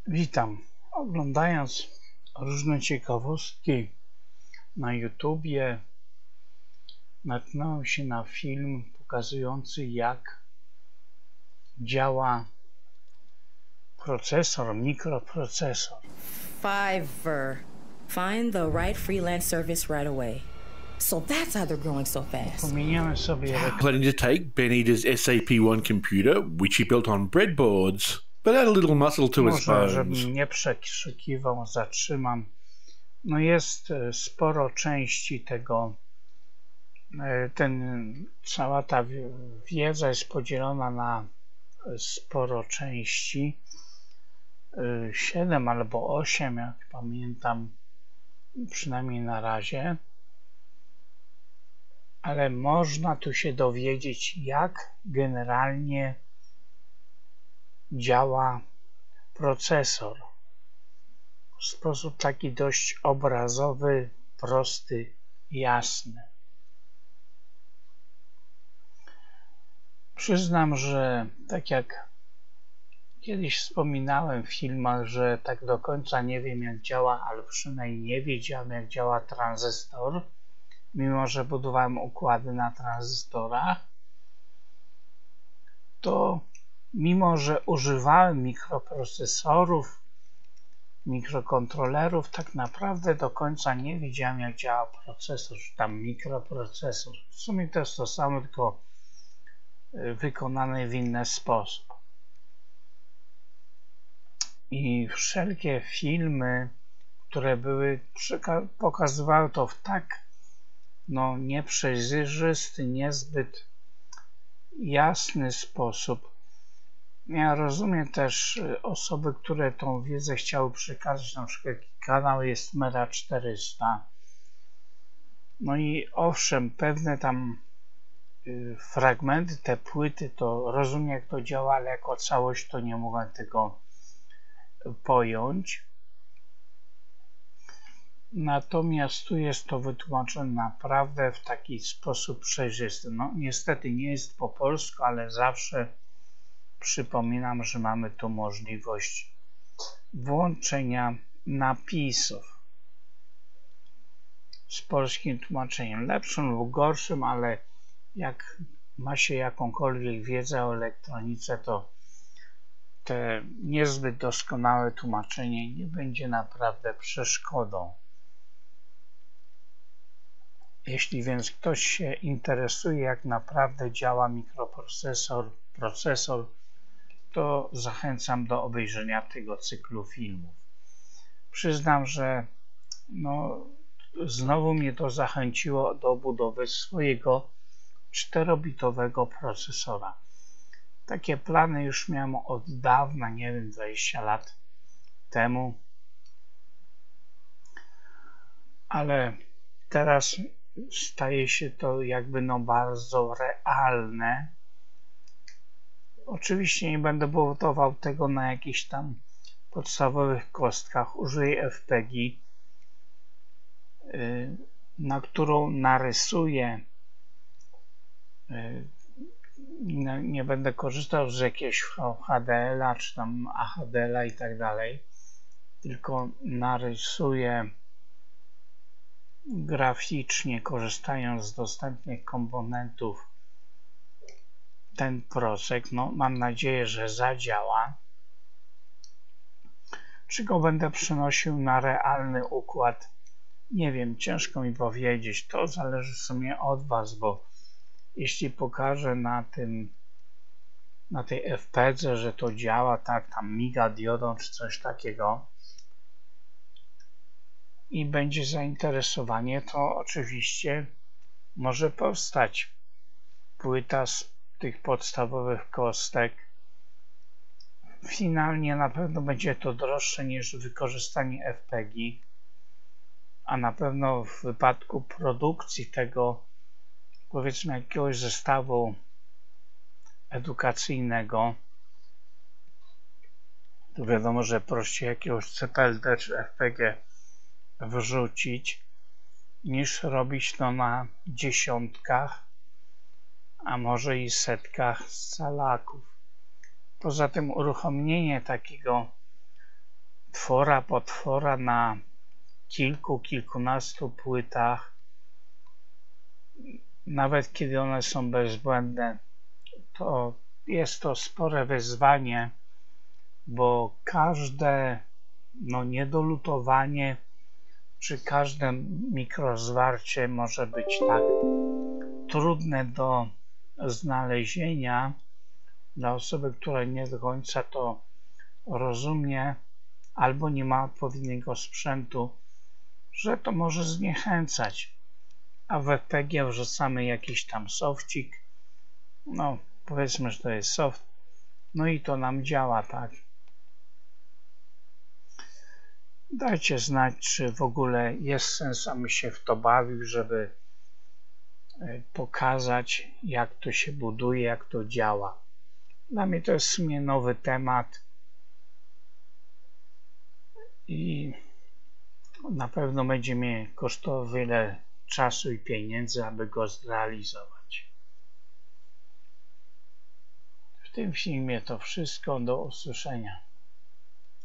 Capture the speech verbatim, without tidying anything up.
Witam. Oglądając różne ciekawostki na YouTubie, natknąłem się na film pokazujący, jak działa procesor, mikroprocesor. Fiverr. Find the right freelance service right away. So that's how they're growing so fast. Pominiemy sobie Planning to take Ben Eater's S A P one computer, which he built on breadboards, but add a little muscle to his Może, bones. żebym nie przekrzykiwał, zatrzymam. No jest e, sporo części tego. E, ten, cała ta wiedza jest podzielona na sporo części. E, siedem albo osiem, jak pamiętam, przynajmniej na razie. Ale można tu się dowiedzieć, jak generalnie działa procesor w sposób taki dość obrazowy, prosty, jasny. Przyznam, że tak jak kiedyś wspominałem w filmach, że tak do końca nie wiem, jak działa, ale przynajmniej nie wiedziałem, jak działa tranzystor, mimo że budowałem układy na tranzystorach, to mimo że używałem mikroprocesorów, mikrokontrolerów, tak naprawdę do końca nie wiedziałem, jak działa procesor, czy tam mikroprocesor. W sumie to jest to samo, tylko wykonane w inny sposób. I wszelkie filmy, które były, pokazywały to w tak no, nieprzejrzysty, niezbyt jasny sposób. Ja rozumiem też osoby, które tą wiedzę chciały przekazać, na przykład kanał jest Mera czterysta. No i owszem, pewne tam y, fragmenty, te płyty, to rozumiem, jak to działa, ale jako całość to nie mogłem tego pojąć. Natomiast tu jest to wytłumaczone naprawdę w taki sposób przejrzysty. No niestety nie jest po polsku, ale zawsze przypominam, że mamy tu możliwość włączenia napisów z polskim tłumaczeniem, lepszym lub gorszym, ale jak ma się jakąkolwiek wiedzę o elektronice, to te niezbyt doskonałe tłumaczenie nie będzie naprawdę przeszkodą. Jeśli więc ktoś się interesuje, jak naprawdę działa mikroprocesor, procesor, to zachęcam do obejrzenia tego cyklu filmów. Przyznam, że no, znowu mnie to zachęciło do budowy swojego czterobitowego procesora. Takie plany już miałem od dawna, nie wiem, dwadzieścia lat temu, ale teraz staje się to jakby no bardzo realne. Oczywiście nie będę budował tego na jakichś tam podstawowych kostkach. Użyję F P G A, na którą narysuję. Nie będę korzystał z jakiegoś H D L a czy tam A H D L a i tak dalej, tylko narysuję graficznie, korzystając z dostępnych komponentów, ten procek. No, mam nadzieję, że zadziała. Czy go będę przynosił na realny układ? Nie wiem, ciężko mi powiedzieć. To zależy w sumie od Was, bo jeśli pokażę na tym, na tej F P G A, że to działa, tak, tam miga diodą czy coś takiego i będzie zainteresowanie, to oczywiście może powstać płyta z tych podstawowych kostek. Finalnie na pewno będzie to droższe niż wykorzystanie F P G A, a na pewno w wypadku produkcji tego, powiedzmy, jakiegoś zestawu edukacyjnego, to wiadomo, że prościej jakiegoś C P L D czy F P G wrzucić, niż robić to na dziesiątkach, a może i setkach scalaków. Poza tym uruchomienie takiego twora, potwora na kilku, kilkunastu płytach, nawet kiedy one są bezbłędne, to jest to spore wyzwanie, bo każde no, niedolutowanie czy każde mikrozwarcie może być tak trudne do znalezienia dla osoby, która nie do końca to rozumie albo nie ma odpowiedniego sprzętu, że to może zniechęcać. A w F P G wrzucamy jakiś tam sofcik, no powiedzmy, że to jest soft, no i to nam działa, tak. Dajcie znać, czy w ogóle jest sens, abym się w to bawił, żeby pokazać, jak to się buduje, jak to działa. Dla mnie to jest w sumie nowy temat i na pewno będzie mnie kosztowało wiele czasu i pieniędzy, aby go zrealizować. W tym filmie to wszystko. Do usłyszenia.